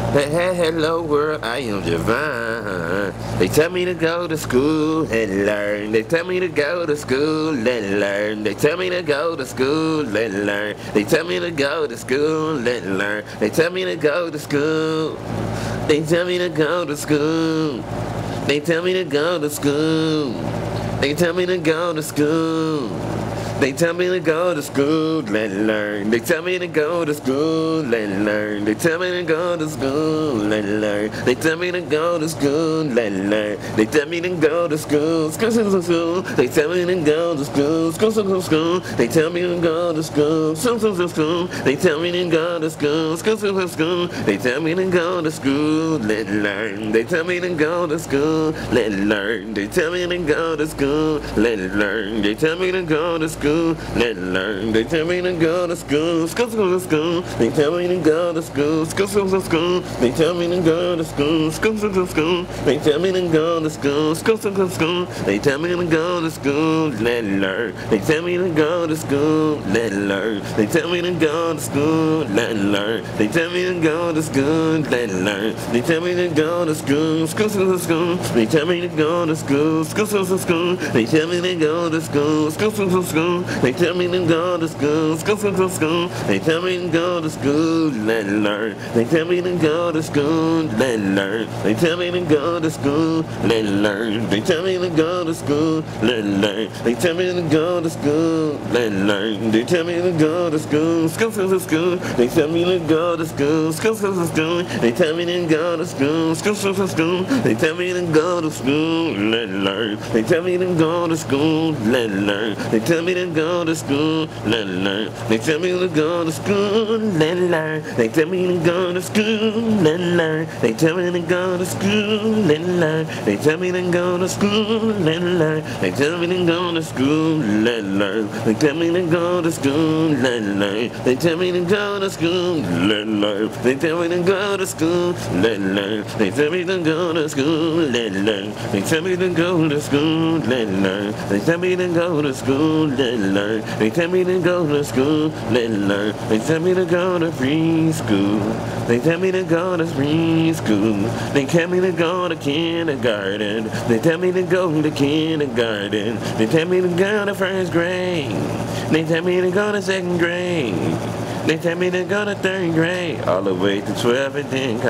Hey, hello world, I am divine. They tell me to go to school and learn. They tell me to go to school and learn. They tell me to go to school and learn. They tell me to go to school and learn. They tell me to go to school. They tell me to go to school. They tell me to go to school. They tell me to go to school. They tell me to go to school and learn. They tell me to go to school and learn. They tell me to go to school and learn. They tell me to go to school and learn. They tell me to go to school, school. They tell me to go to school. They tell me to go to school, school. They tell me to go to school, school. They tell me to go to school and learn. They tell me to go to school and learn. They tell me to go to school and learn. They tell me to go to school. Let learn. They tell me to go to school, school. They tell me to go to school, school. They tell me to go to school, school. They tell me to go to school, school. They tell me to go to school, let learn. They tell me to go to school, let learn. They tell me to go to school, let learn. They tell me to go to school, let learn. They tell me to go to school, school. They tell me to go to school, school. They tell me to go to school, school. They tell me to go to school, school. They tell me to go to school, let learn. They tell me to go to school, let learn. They tell me to go to school, let learn. They tell me to go to school, let learn. They tell me to go to school, let learn. They tell me to go to school, school. They tell me to go to school, school. They tell me to go to school, school. They tell me to go to school, let learn. They tell me to go to school, let learn. They tell me to go to school, let learn. They tell me to go to school, let learn. They tell me to go to school, let learn. They tell me to go to school, let learn. They tell me to go to school, let learn. They tell me to go to school, let learn. They tell me to go to school, let learn. They tell me to go to school, let learn. They tell me to go to school, let learn. They tell me to go to school, let learn. They tell me to go to school, let learn. They tell me to go to school, let learn. They tell me to go to school, let learn. They tell me to go to preschool. They tell me to go to preschool. They tell me to go to kindergarten. They tell me to go to kindergarten. They tell me to go to first grade. They tell me to go to second grade. They tell me to go to third grade, all the way to 12 and then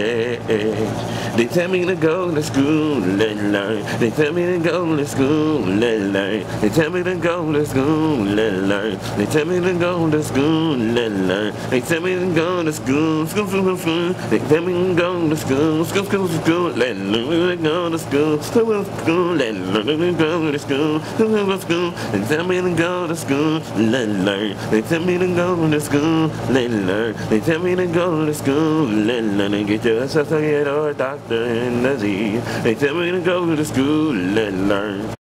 college. They tell me to go to school, let learn. They tell me to go to school, let learn. They tell me to go to school, let learn. They tell me to go to school, let learn. They tell me to go to school, school. They tell me to go to school, school, let learn. They go to school, let learn. They go to school, school. They tell me to go to school, let learn. They tell me to go to school, let learn. They tell me to go to school, let learn. And get your associate or a doctor in the Z. They tell me to go to school, let learn.